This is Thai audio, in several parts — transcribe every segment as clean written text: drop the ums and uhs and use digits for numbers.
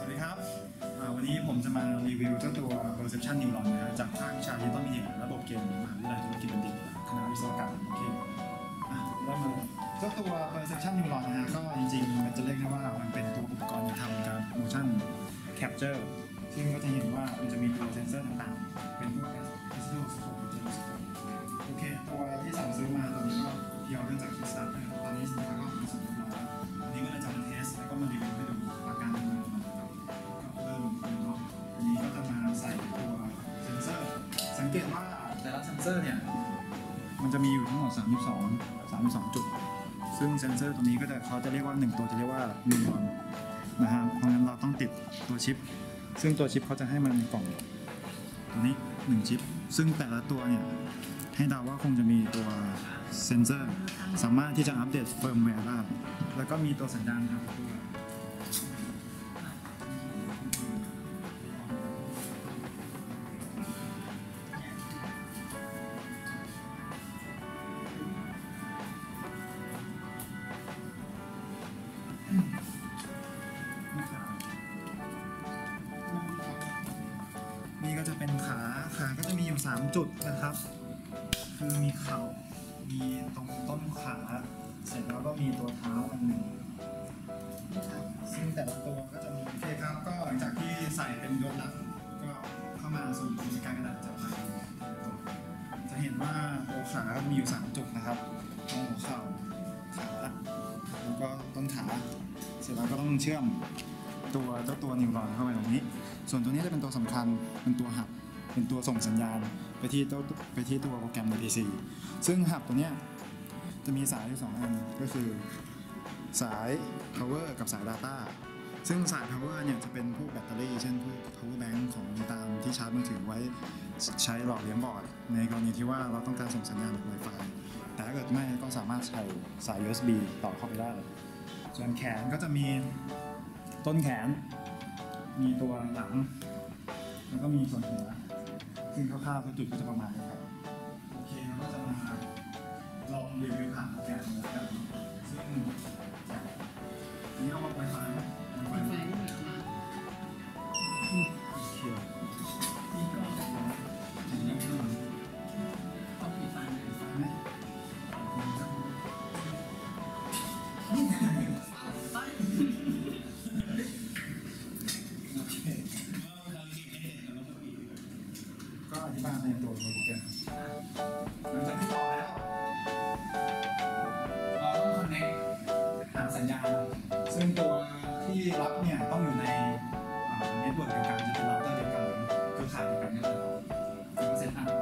วัสดีครับวันนี้ผมจะมารีวิวเจ้าตัว Perception Neuron นะจากภาควิชา Digital Media ระบบเกมมหาวิทยาลัยธุรกิจบัณฑิตคณะวิศวกรรมโอเคเริ่มเลยเจ้าตัว Perception Neuron นะฮะก็จริงๆมันจะเรียกได้ว่ามันเป็นตัวอุปกรณ์ที่ทำการ motion capture ซึ่งก็จะเห็นว่ามันจะมีตัวเซนเซอร์ต่างๆเป็นพวก oscilloscope โอเคตัวที่สั่งซื้อมาตัวนี้ก็เกี่ยวเรื่องจาก Kickstarter ตอนนี้สินค้าก็ขนส่งเรียบร้อยวันนี้ก็เลยจะมาเทสแล้วก็มารีวิวให้ดูอาการทำงานของมันก็เริ่มเนาะอันนี้ก็จะมาใส่ตัวเซนเซอร์สังเกตว่าแต่ละเซนเซอร์เนี่ยมันจะมีอยู่ทั้งหมด32จุดซึ่งเซนเซอร์ตัวนี้ก็จะเขาจะเรียกว่า1ตัวจะเรียกว่านิวรอนนะฮะเพราะงั้นเราต้องติดตัวชิปซึ่งตัวชิปเขาจะให้มันกล่องตัวนี้1ชิปซึ่งแต่ละตัวเนี่ยให้เดาว่าคงจะมีตัวเซนเซอร์สามารถที่จะอัปเดตเฟิร์มแวร์ได้แล้วก็มีตัวสัญญาณครับนี่ก็จะเป็นขาก็จะมีอยู่3จุดนะครับคือมีเข่ามีตรงต้นขาเสร็จแล้วก็มีตัวเท้าอันหนึ่งซึ่งแต่ละตัวก็จะมีโอเคครับก็หลังจากที่ใส่เป็นยศหลักก็เข้ามาสู่กิจการกระดาษจับมาจะเห็นว่าตัวขามีอยู่3จุดนะครับตรงหัวเข่าขาแล้วก็ต้นขาเสร็จแล้วก็ต้องเชื่อมเจ้าตัวนิวรอนเข้าไปตรงนี้ส่วนตัวนี้จะเป็นตัวสำคัญเป็นตัวหับเป็นตัวส่งสัญญาณไปที่ตัวโปรแกรมใน PC ซึ่งหับตัวเนี้ยจะมีสายอยู่2อันก็คือสาย power กับสาย data ซึ่งสาย power เนี่ยจะเป็นพวกแบตเตอรี่เช่นพวก power bank ของตามที่ชาร์จมือถือไว้ใช้หล่อเลี้ยงบอร์ดในกรณีที่ว่าเราต้องการส่งสัญญาณแบบ Wi-Fi แต่ถ้าเกิดไม่ก็สามารถใช้สาย USB ต่อเข้าไปได้ส่วนแขนก็จะมีต้นแขนมีตัวหลังแล้วก็มีส่วนหัวซึ่งคร่าวๆทุกจุดก็จะประมาณนี้ครับโอเคเราก็จะมาลองรีวิวผ่านโปรแกรมแล้วกันซึ่งนี้เอามาไฟฟ้าไฟนี่หมายความว่าเขียวนี่ก็อย่างนี้ก็ต้องมีไฟไหมก็อธิบายในตัวโปรแกรมหลังจากที่ต่อแล้วเราต้อง connect หาสัญญาณซึ่งตัวที่รับเนี่ยต้องอยู่ในเน็ตเวิร์กเดียวกันจะเป็นเราเตอร์เดียวกันเครือข่ายเดียวกันนี่แหละแล้วก็เซตอัพ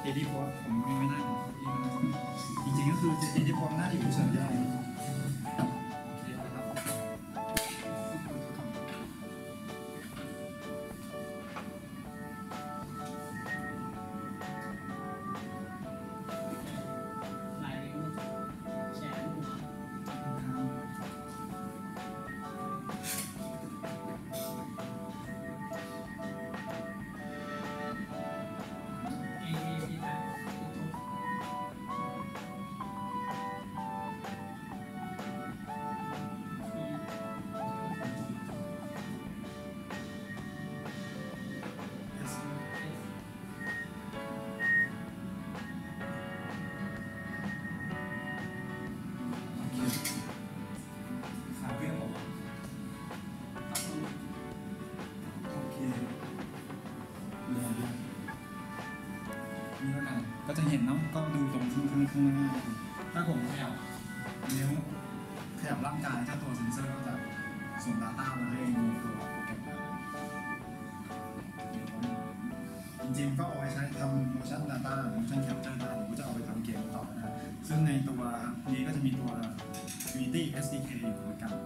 AD Post ผมไม่นั่งจริงๆก็คือ AD Post น่าจะอยู่เฉยๆได้โอเคนะครับลายนิ้วแชร์หัว เอพีไอขาเรื่องผมโอเคเดี๋ยวนี่แล้วกันก็จะเห็นเนาะก็ดูตรงข้างหน้าถ้าผมขยับนิ้วขยับร่างกายถ้าตัวเซ็นเซอร์ก็จะส่ง Data มาให้ในตัวโปรแกรมจริงๆก็เอาไว้ใช้ทำ motion data motion capture ได้หรือว่าจะเอาไปทำเกมต่อนะซึ่งในตัวนี้ก็จะมีตัว Unity SDK อยู่เหมือนกัน